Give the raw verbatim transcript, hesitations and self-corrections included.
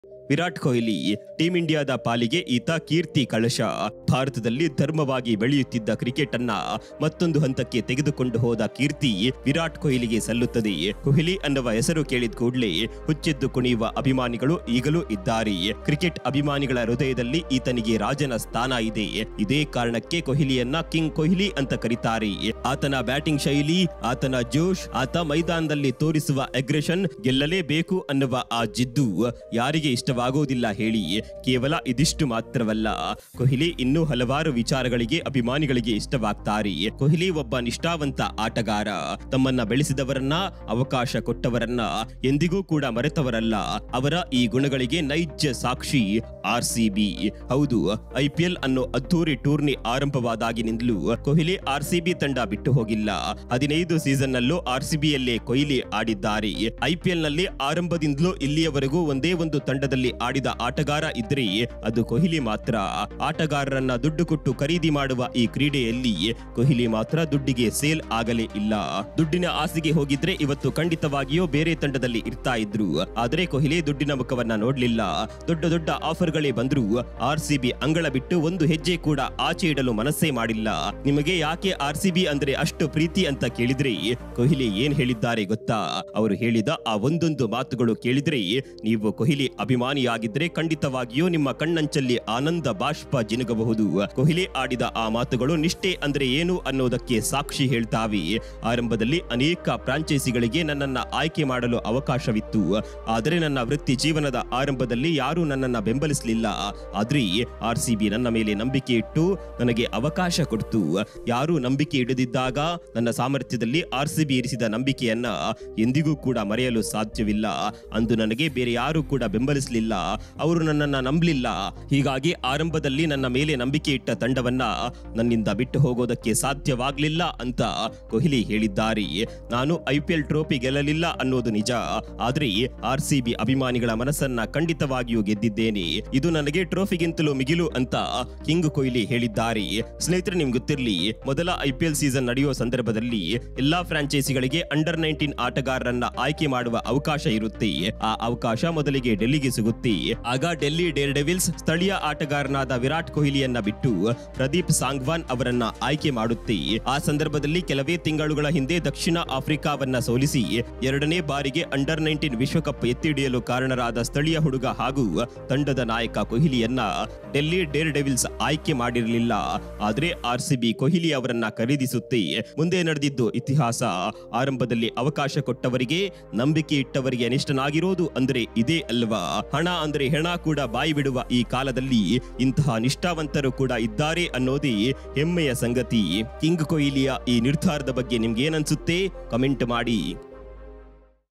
Virat Kohli team ಇಂಡಿಯಾದ ಪಾಲಿಗೆ ಈತ ಕೀರ್ತಿ ಕಳಶ. ಭಾರತದಲ್ಲಿ ಧರ್ಮವಾಗಿ ಬೆಳೆಯುತ್ತಿದ್ದ ಕ್ರಿಕೆಟ್ ಅನ್ನ ಮತ್ತೊಂದು ಹಂತಕ್ಕೆ ತೆಗೆದುಕೊಂಡು ಹೋದ ಕೀರ್ತಿ ವಿರಾಟ್ ಕೊಹ್ಲಿಗೆ ಸಲ್ಲುತ್ತದೆ. ಕೊಹ್ಲಿ ಅನ್ನುವ ಹೆಸರು ಕೇಳಿದ ಕೂಡಲೇ ಹುಚ್ಚೆದ್ದು ಕುಣಿಯುವ ಅಭಿಮಾನಿಗಳು ಈಗಲೂ ಇದ್ದಾರೆ. ಕ್ರಿಕೆಟ್ ಅಭಿಮಾನಿಗಳ ಹೃದಯದಲ್ಲಿ ಈತನಿಗೆ ರಾಜನ ಸ್ಥಾನ ಇದೆ. ಇದೇ ಕಾರಣಕ್ಕೆ ಕೊಹ್ಲಿಯನ್ನ ಕಿಂಗ್ ಕೊಹ್ಲಿ ಅಂತ ಕರೀತಾರೆ. ಆತನ ಬ್ಯಾಟಿಂಗ್ ಶೈಲಿ, ಆತನ ಜೋಶ್, ಆತ ಮೈದಾನದಲ್ಲಿ ತೋರಿಸುವ ಅಗ್ರೆಷನ್, ಗೆಲ್ಲಲೇಬೇಕು ಅನ್ನುವ ಆ ಜಿದ್ದು ಯಾರಿಗೆ ಇಷ್ಟವಾಗುವುದಿಲ್ಲ ಹೇಳಿ. ಕೇವಲ ಇದಿಷ್ಟು ಮಾತ್ರವಲ್ಲ, ಕೊಹ್ಲಿ ಇನ್ನೂ ಹಲವಾರು ವಿಚಾರಗಳಿಗೆ ಅಭಿಮಾನಿಗಳಿಗೆ ಇಷ್ಟವಾಗ್ತಾರೆ. ಕೊಹ್ಲಿ ಒಬ್ಬ ನಿಷ್ಠಾವಂತ ಆಟಗಾರ. ತಮ್ಮನ್ನ ಬೆಳೆಸಿದವರನ್ನ, ಅವಕಾಶ ಕೊಟ್ಟವರನ್ನ ಎಂದಿಗೂ ಕೂಡ ಮರೆತವರಲ್ಲ. ಅವರ ಈ ಗುಣಗಳಿಗೆ ನೈಜ ಸಾಕ್ಷಿ ಆರ್ ಸಿ ಬಿ. ಹೌದು, ಐಪಿಎಲ್ ಅನ್ನೋ ಅದ್ದೂರಿ ಟೂರ್ನಿ ಆರಂಭವಾದಾಗಿನಿಂದಲೂ ಕೊಹ್ಲಿ ಆರ್ ಸಿ ಬಿ ತಂಡ ಬಿಟ್ಟು ಹೋಗಿಲ್ಲ. ಹದಿನೈದು ಸೀಸನ್ ನಲ್ಲೂ ಆರ್ ಸಿ ಬಿಯಲ್ಲೇ ಕೊಹ್ಲಿ ಆಡಿದ್ದಾರೆ. ಐಪಿಎಲ್ ನಲ್ಲಿ ಆರಂಭದಿಂದಲೂ ಇಲ್ಲಿಯವರೆಗೂ ಒಂದೇ ಒಂದು ತಂಡದಲ್ಲಿ ಆಡಿದ ಆಟಗಾರ ಇದ್ರೆ ಅದು ಕೊಹ್ಲಿ ಮಾತ್ರ. ಆಟಗಾರರನ್ನ ದುಡ್ಡು ಕೊಟ್ಟು ಖರೀದಿ ಮಾಡುವ ಈ ಕ್ರೀಡೆಯಲ್ಲಿ ಕೊಹ್ಲಿ ಮಾತ್ರ ದುಡ್ಡಿಗೆ ಸೇಲ್ ಆಗಲೇ ಇಲ್ಲ. ದುಡ್ಡಿನ ಆಸೆಗೆ ಹೋಗಿದ್ರೆ ಇವತ್ತು ಖಂಡಿತವಾಗಿಯೂ ಬೇರೆ ತಂಡದಲ್ಲಿ ಇರ್ತಾ ಇದ್ರು. ಆದ್ರೆ ಕೊಹ್ಲಿ ದುಡ್ಡಿನ ಮುಖವನ್ನ ನೋಡ್ಲಿಲ್ಲ. ದೊಡ್ಡ ದೊಡ್ಡ ಆಫರ್ಗಳೇ ಬಂದ್ರು ಆರ್ ಸಿ ಬಿ ಅಂಗಳ ಬಿಟ್ಟು ಒಂದು ಹೆಜ್ಜೆ ಕೂಡ ಆಚೆ ಇಡಲು ಮನಸ್ಸೇ ಮಾಡಿಲ್ಲ. ನಿಮಗೆ ಯಾಕೆ ಆರ್ ಸಿ ಬಿ ಅಂದ್ರೆ ಅಷ್ಟು ಪ್ರೀತಿ ಅಂತ ಕೇಳಿದ್ರೆ ಕೊಹ್ಲಿ ಏನ್ ಹೇಳಿದ್ದಾರೆ ಗೊತ್ತಾ? ಅವರು ಹೇಳಿದ ಆ ಒಂದೊಂದು ಮಾತುಗಳು ಕೇಳಿದ್ರೆ ನೀವು ಕೊಹ್ಲಿ ಅಭಿಮಾನಿಯಾಗಿದ್ರೆ ಖಂಡಿತವಾಗಿಯೂ ನಿಮ್ಮ ಕಣ್ಣಂಚಲ್ಲಿ ಆನಂದ ಬಾಷ್ಪ ಜಿನುಗಬಹುದು. ಕೊಹ್ಲಿ ಆಡಿದ ಆ ಮಾತುಗಳು ನಿಷ್ಠೆ ಅಂದ್ರೆ ಏನು ಅನ್ನೋದಕ್ಕೆ ಸಾಕ್ಷಿ ಹೇಳ್ತಾವೆ. ಆರಂಭದಲ್ಲಿ ಅನೇಕ ಫ್ರಾಂಚೈಸಿಗಳಿಗೆ ನನ್ನನ್ನ ಆಯ್ಕೆ ಮಾಡಲು ಅವಕಾಶವಿತ್ತು. ಆದರೆ ನನ್ನ ವೃತ್ತಿ ಜೀವನದ ಆರಂಭದಲ್ಲಿ ಯಾರೂ ನನ್ನನ್ನ ಬೆಂಬಲಿಸಲಿಲ್ಲ. ಆದ್ರೆ ಆರ್ ಸಿ ಬಿ ನನ್ನ ಮೇಲೆ ನಂಬಿಕೆ ಇಟ್ಟು ನನಗೆ ಅವಕಾಶ ಕೊಡ್ತು. ಯಾರೂ ನಂಬಿಕೆ ಇಡದಿದ್ದಾಗ ನನ್ನ ಸಾಮರ್ಥ್ಯದಲ್ಲಿ ಆರ್ ಸಿ ಬಿ ಇರಿಸಿದ ನಂಬಿಕೆಯನ್ನ ಎಂದಿಗೂ ಕೂಡ ಮರೆಯಲು ಸಾಧ್ಯವಿಲ್ಲ. ಅಂದು ನನಗೆ ಬೇರೆ ಯಾರೂ ಕೂಡ ಬೆಂಬಲಿಸಲಿಲ್ಲ. ಅವರು ನನ್ನನ್ನ ನಂಬಲಿಲ್ಲ. ಹೀಗಾಗಿ ಆರಂಭದಲ್ಲಿ ನನ್ನ ಮೇಲೆ ನಂಬಿಕೆ ಇಟ್ಟ ತಂಡವನ್ನ ನನ್ನಿಂದ ಬಿಟ್ಟು ಹೋಗೋದಕ್ಕೆ ಸಾಧ್ಯವಾಗಲಿಲ್ಲ ಅಂತ ಕೊಹ್ಲಿ ಹೇಳಿದ್ದಾರೆ. ನಾನು ಐಪಿಎಲ್ ಟ್ರೋಫಿ ಗೆಲ್ಲಲಿಲ್ಲ ಅನ್ನೋದು ನಿಜ, ಆದ್ರೆ ಆರ್ ಸಿ ಬಿ ಅಭಿಮಾನಿಗಳ ಮನಸ್ಸನ್ನ ಖಂಡಿತವಾಗಿಯೂ ಗೆದ್ದಿದ್ದೇನೆ. ಇದು ನನಗೆ ಟ್ರೋಫಿಗಿಂತಲೂ ಮಿಗಿಲು ಅಂತ ಕಿಂಗ್ ಕೊಹ್ಲಿ ಹೇಳಿದ್ದಾರೆ. ಸ್ನೇಹಿತರೆ, ನಿಮ್ಗೆ ಗೊತ್ತಿರಲಿ, ಮೊದಲ ಐಪಿಎಲ್ ಸೀಸನ್ ನಡೆಯುವ ಸಂದರ್ಭದಲ್ಲಿ ಎಲ್ಲಾ ಫ್ರಾಂಚೈಸಿಗಳಿಗೆ ಅಂಡರ್ ನೈನ್ಟೀನ್ ಆಟಗಾರರನ್ನ ಆಯ್ಕೆ ಮಾಡುವ ಅವಕಾಶ ಇರುತ್ತೆ. ಆ ಅವಕಾಶ ಮೊದಲಿಗೆ ಡೆಲ್ಲಿಗೆ ಸಿಗುತ್ತೆ. ಆಗ ಡೆಲ್ಲಿ ಡೇರ್ ಡೆವಿಲ್ಸ್ ಸ್ಥಳೀಯ ಆಟಗಾರನಾದ ವಿರಾಟ್ ಕೊಹ್ಲಿಯನ್ನ ಬಿಟ್ಟು ಪ್ರದೀಪ್ ಸಾಂಗ್ವಾನ್ ಅವರನ್ನ ಆಯ್ಕೆ ಮಾಡುತ್ತೆ. ಆ ಸಂದರ್ಭದಲ್ಲಿ ಕೆಲವೇ ತಿಂಗಳುಗಳ ಹಿಂದೆ ದಕ್ಷಿಣ ಆಫ್ರಿಕಾವನ್ನ ಸೋಲಿಸಿ ಎರಡನೇ ಬಾರಿಗೆ ಅಂಡರ್ ನೈನ್ಟೀನ್ ವಿಶ್ವಕಪ್ ಎತ್ತಿಡಿಯಲು ಕಾರಣರಾದ ಸ್ಥಳೀಯ ಹುಡುಗ ಹಾಗೂ ತಂಡದ ನಾಯಕ ಕೊಹ್ಲಿಯನ್ನ ಡೆಲ್ಲಿ ಡೇರ್ ಡೆವಿಲ್ಸ್ ಆಯ್ಕೆ ಮಾಡಿರಲಿಲ್ಲ. ಆದ್ರೆ ಆರ್ ಸಿ ಬಿ ಕೊಹ್ಲಿ ಅವರನ್ನ ಖರೀದಿಸುತ್ತೆ. ಮುಂದೆ ನಡೆದಿದ್ದು ಇತಿಹಾಸ. ಆರಂಭದಲ್ಲಿ ಅವಕಾಶ ಕೊಟ್ಟವರಿಗೆ, ನಂಬಿಕೆ ಇಟ್ಟವರಿಗೆ ಅನಿಷ್ಟನಾಗಿರೋದು ಅಂದ್ರೆ ಇದೇ ಅಲ್ವಾ? ಹಣ ಅಂದ್ರೆ ಹೆಣ ಕೂಡ ಬಾಯಿ ಬಿಡುವ ಈ ಕಾಲದಲ್ಲಿ ಇಂತಹ ನಿಷ್ಠಾವಂತರು ಕೂಡ ಇದ್ದಾರೆ ಅನ್ನೋದೇ ಹೆಮ್ಮೆಯ ಸಂಗತಿ. ಕಿಂಗ್ ಕೊಹ್ಲಿಯ ಈ ನಿರ್ಧಾರದ ಬಗ್ಗೆ ನಿಮ್ಗೆ ಏನನ್ಸುತ್ತೆ? ಕಮೆಂಟ್ ಮಾಡಿ.